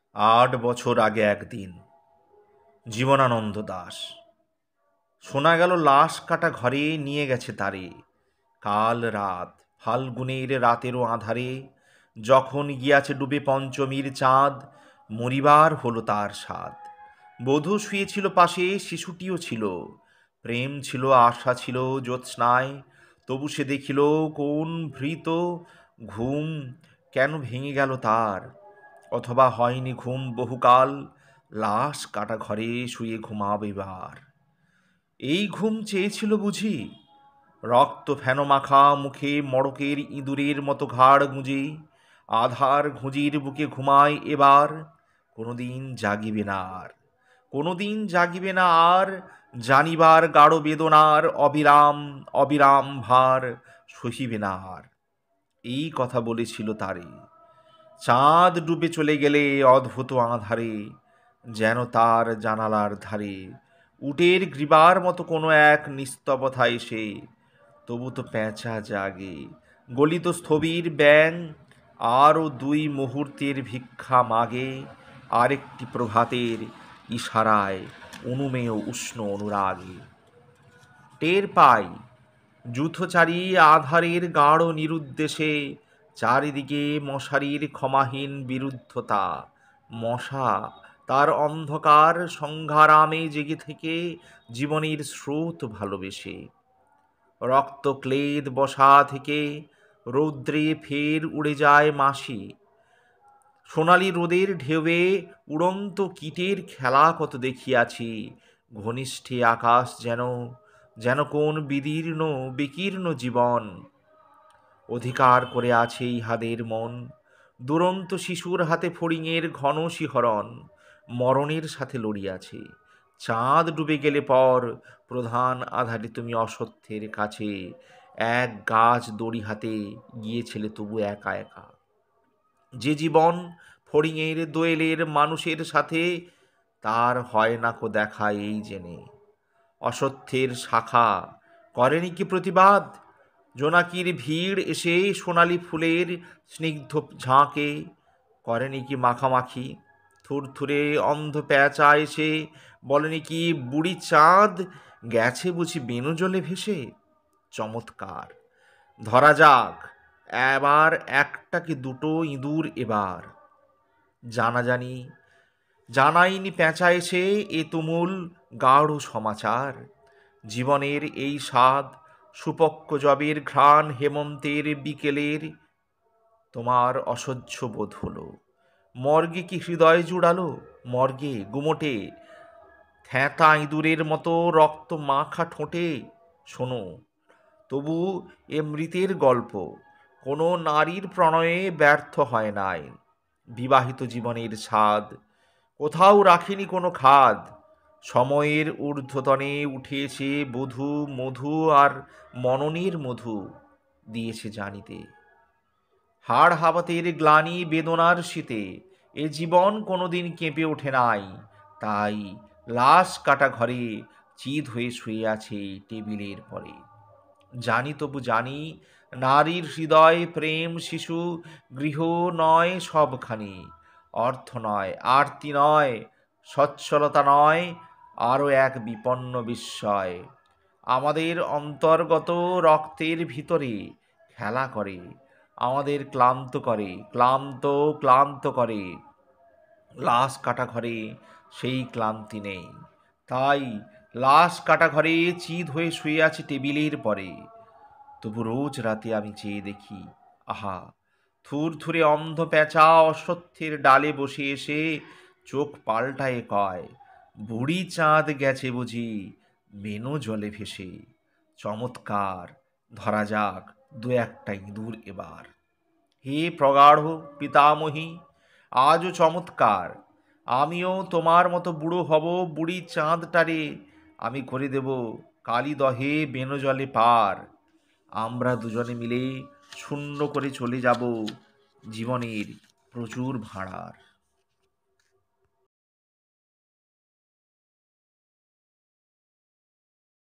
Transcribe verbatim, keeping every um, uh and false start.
আট বছর আগে একদিন। জীবনানন্দ দাশ। শোনা গেল লাশ কাটা ঘরে নিয়ে গেছে তারে। কাল রাত, ফাল্গুনের রাতেরও আঁধারে, যখন গিয়াছে ডুবে পঞ্চমীর চাঁদ, মরিবার হলো তার স্বাদ। বধূ শুয়েছিল পাশে, শিশুটিও ছিল। প্রেম ছিল, আশা ছিল জ্যোৎস্নায়। তবু সে দেখিল কোন ভৃত ঘুম কেন ভেঙে গেল তার। অথবা হয়নি ঘুম বহুকাল, লাশ কাটা ঘরে শুয়ে ঘুমাবে এবার। এই ঘুম চেয়েছিল বুঝি? রক্ত ফেনো মাখা মুখে মড়কের ইঁদুরের মতো ঘাড় গুঁজে আধার ঘুঁজির বুকে ঘুমায় এবার। কোনোদিন জাগিবে না আর, কোনোদিন জাগিবে না আর, জানিবার গাঢ় বেদনার অবিরাম অবিরাম ভার সহিবে না আর। এই কথা বলেছিল তারে। চাঁদ ডুবে চলে গেলে অদ্ভুত আঁধারে, যেন তার জানালার ধারে উটের গ্রীবার মতো কোনো এক নিস্তবতা এসে। তবু তো পেঁচা জাগে, গলিত স্থবির ব্যাং, আরও দুই মুহূর্তের ভিক্ষা মাগে। আরেকটি প্রভাতের ইশারায় অনুমেয় উষ্ণ অনুরাগে। টের পাই যূথচারী আধারের গাঢ় নিরুদ্দেশে, চারিদিকে মশারির ক্ষমাহীন বিরুদ্ধতা। মশা তার অন্ধকার সংঘারামে জেগে থেকে জীবনের স্রোত ভালোবেসে। রক্তক্লেদ বসা থেকে রৌদ্রে ফের উড়ে যায় মাসি। সোনালি রোদের ঢেউয়ে উড়ন্ত কীটের খেলা কত দেখিয়াছি। ঘনিষ্ঠে আকাশ যেন যেন কোন বিদীর্ণ বিকীর্ণ জীবন অধিকার করে আছে ইহাদের মন। দুরন্ত শিশুর হাতে ফড়িংয়ের ঘন শিহরণ মরণের সাথে লড়িয়াছে। চাঁদ ডুবে গেলে পর প্রধান আধারে তুমি অসত্যের কাছে এক গাছ দড়ি হাতে গিয়েছিলে তবু একা একা। যে জীবন ফড়িংয়ের দোয়েলের মানুষের সাথে, তার হয় না কো দেখা এই জেনে। অসত্যের শাখা করেনি কি প্রতিবাদ? জোনাকির ভিড় এসে সোনালি ফুলের স্নিগ্ধ ঝাঁকে করেনি কি মাখামাখি? থুরথুরে অন্ধ প্যাঁচা এসে বলেনি কি বুড়ি চাঁদ গেছে বুঝি বেনু জলে ভেসে? চমৎকার! ধরা যাক এবার একটা কি দুটো ইঁদুর এবার। জানাজানি জানাইনি পেঁচা এসে এ তুমুল গাঢ় সমাচার। জীবনের এই স্বাদ সুপক্ক জবের ঘ্রাণ হেমন্তের বিকেলের, তোমার অসহ্য বোধ হলো। মর্গে কি হৃদয় জুড়ালো? মর্গে গুমোটে থ্যাঁতা ইঁদুরের মতো রক্ত মাখা ঠোঁটে। শোনো তবু এ মৃতের গল্প কোনো নারীর প্রণয়ে ব্যর্থ হয় নাই। বিবাহিত জীবনের স্বাদ কোথাও রাখেনি কোনো খাদ। সময়ের ঊর্ধ্বতনে উঠেছে বধূ মধু আর মননের মধু দিয়েছে জানিতে। হাড় হাবাতের গ্লানি বেদনার শীতে এ জীবন কোনোদিন কেঁপে ওঠে নাই। তাই লাশ কাটা ঘরে চিত হয়ে শুয়ে আছে টেবিলের পরে। জানি তবু জানি নারীর হৃদয় প্রেম শিশু গৃহ নয় সবখানি। অর্থ নয় আরতি নয় সচ্ছলতা নয় আরও এক বিপন্ন বিস্ময়। আমাদের অন্তর্গত রক্তের ভিতরে খেলা করে, আমাদের ক্লান্ত করে ক্লান্ত ক্লান্ত করে। লাশ কাটা ঘরে সেই ক্লান্তি নেই। তাই লাশ কাটা ঘরে চিত হয়ে শুয়ে আছে টেবিলের পরে। তবু রোজ রাতে আমি চেয়ে দেখি, আহা থুরথুরে অন্ধ পেঁচা অসত্যের ডালে বসে এসে চোখ পাল্টায়ে কয়, বুড়ি চাঁদ গেছে বুঝি বেনু জলে ভেসে। চমৎকার! ধরা যাক দু একটা ইঁদুর এবার। হে প্রগাঢ় পিতামহী, আজও চমৎকার! আমিও তোমার মতো বুড়ো হব, বুড়ি চাঁদটারে আমি করে দেব কালী দহে বেনু জলে পার। আমরা দুজনে মিলে শূন্য করে চলে যাব জীবনের প্রচুর ভাঁড়ার।